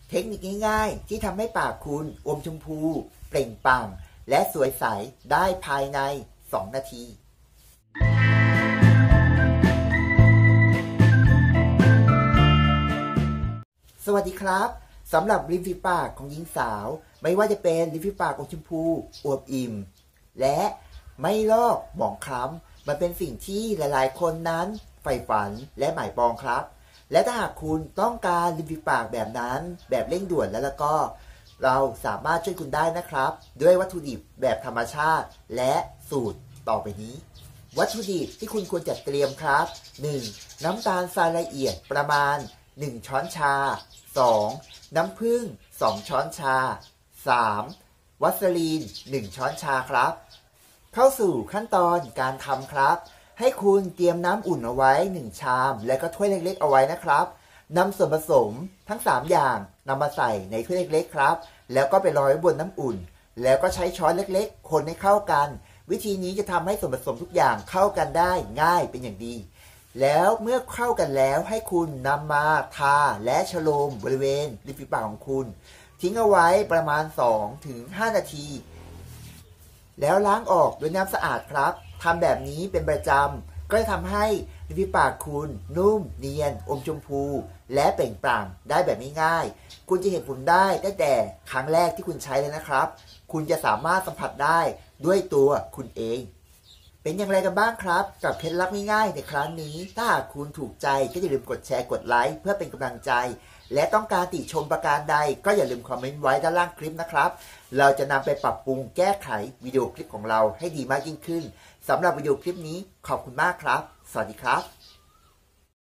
เทคนิคง่ายๆที่ทำให้ปากคุณอมชมพูเปล่งปลั่งและสวยใสได้ภายใน2 นาที สวัสดีครับสำหรับริมฝีปากของหญิงสาวไม่ว่าจะเป็นริมฝีปากอมชมพูอวบอิ่มและไม่ลอกหมองคล้ำมันเป็นสิ่งที่หลายๆคนนั้นใฝ่ฝันและหมายปองครับและถ้าหากคุณต้องการริมฝีปากแบบนั้นแบบเร่งด่วนแล้วก็เราสามารถช่วยคุณได้นะครับด้วยวัตถุดิบแบบธรรมชาติและสูตรต่อไปนี้วัตถุดิบที่คุณควรจัดเตรียมครับ 1. น้ำตาลทรายละเอียดประมาณ1 ช้อนชา 2. น้ำผึ้ง2 ช้อนชา 3. วัสลีน1 ช้อนชาครับเข้าสู่ขั้นตอนการทำครับให้คุณเตรียมน้ำอุ่นเอาไว้1 ชามและก็ถ้วยเล็กๆเอาไว้นะครับนำส่วนผสมทั้ง3อย่างนำมาใส่ในถ้วยเล็กๆครับแล้วก็ไปรอไว้บนน้ำอุ่นแล้วก็ใช้ช้อนเล็กๆคนให้เข้ากันวิธีนี้จะทำให้ส่วนผสมทุกอย่างเข้ากันได้ง่ายเป็นอย่างดีแล้วเมื่อเข้ากันแล้วให้คุณนำมาทาและฉโลมบริเวณริมฝีปากของคุณทิ้งเอาไว้ประมาณ 2-5 นาทีแล้วล้างออกด้วยน้ำสะอาดครับทำแบบนี้เป็นประจำก็จะทำให้ริมฝีปากคุณนุ่มเนียนอมชมพูและเปล่งปลั่งได้แบบง่ายๆคุณจะเห็นผลได้ตั้งแต่ครั้งแรกที่คุณใช้เลยนะครับคุณจะสามารถสัมผัสได้ด้วยตัวคุณเองเป็นอย่างไรกันบ้างครับกับเคล็ดลับง่ายๆในครั้งนี้ถ้าหากคุณถูกใจก็อย่าลืมกดแชร์กดไลค์เพื่อเป็นกำลังใจและต้องการติชมประการใดก็อย่าลืมคอมเมนต์ไว้ด้านล่างคลิปนะครับเราจะนำไปปรับปรุงแก้ไขวิดีโอคลิปของเราให้ดีมากยิ่งขึ้นสำหรับวิดีโอคลิปนี้ขอบคุณมากครับสวัสดีครับ